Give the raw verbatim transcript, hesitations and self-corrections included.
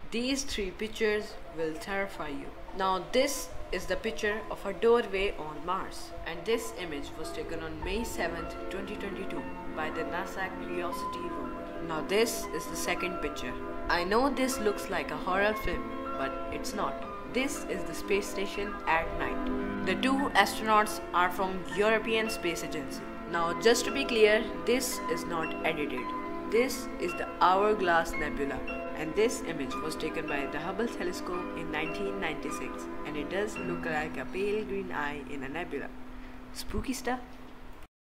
These three pictures will terrify you. Now this is the picture of a doorway on Mars, and this image was taken on May seventh, twenty twenty-two by the NASA Curiosity rover. Now this is the second picture. I know this looks like a horror film, but it's not. This is the space station at night. The two astronauts are from European Space Agency. Now just to be clear, this is not edited. This is the Hourglass Nebula, and this image was taken by the Hubble telescope in nineteen ninety-six, and it does look like a pale green eye in a nebula. Spooky stuff?